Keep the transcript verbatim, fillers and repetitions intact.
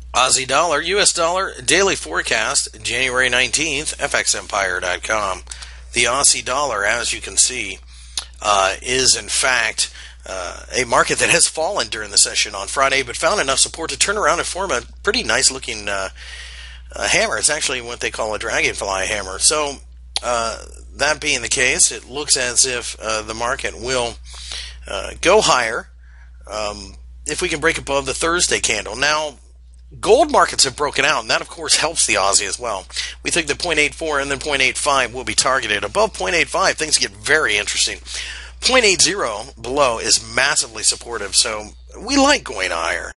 Aussie dollar, U S dollar, daily forecast, January nineteenth, F X Empire dot com. The Aussie dollar, as you can see, uh, is in fact uh, a market that has fallen during the session on Friday, but found enough support to turn around and form a pretty nice looking uh, uh, hammer. It's actually what they call a dragonfly hammer. So, uh, that being the case, it looks as if uh, the market will uh, go higher um, if we can break above the Thursday candle. Now, gold markets have broken out, and that, of course, helps the Aussie as well. We think that zero point eight four and then zero point eight five will be targeted. Above zero point eight five, things get very interesting. zero point eight zero below is massively supportive, so we like going higher.